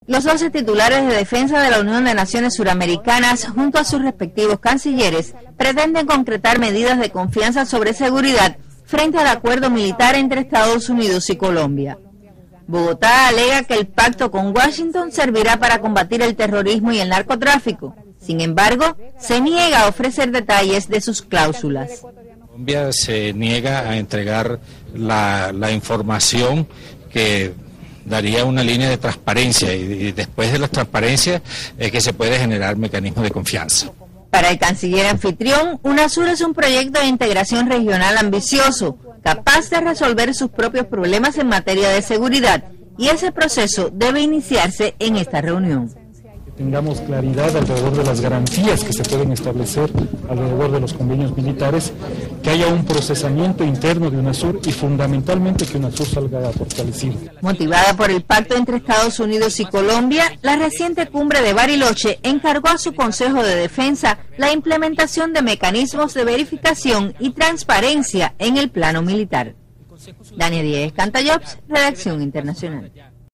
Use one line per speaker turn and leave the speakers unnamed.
Los 12 titulares de defensa de la Unión de Naciones Suramericanas, junto a sus respectivos cancilleres, pretenden concretar medidas de confianza sobre seguridad frente al acuerdo militar entre Estados Unidos y Colombia. Bogotá alega que el pacto con Washington servirá para combatir el terrorismo y el narcotráfico. Sin embargo, se niega a ofrecer detalles de sus cláusulas.
Colombia se niega a entregar la información que daría una línea de transparencia y después de la transparencia es que se puede generar mecanismos de confianza.
Para el canciller anfitrión, UNASUR es un proyecto de integración regional ambicioso, capaz de resolver sus propios problemas en materia de seguridad, y ese proceso debe iniciarse en esta reunión.
Tengamos claridad alrededor de las garantías que se pueden establecer alrededor de los convenios militares, que haya un procesamiento interno de UNASUR y fundamentalmente que UNASUR salga fortalecido.
Motivada por el pacto entre Estados Unidos y Colombia, la reciente cumbre de Bariloche encargó a su Consejo de Defensa la implementación de mecanismos de verificación y transparencia en el plano militar. Dania Díez Cantallops, Redacción Internacional.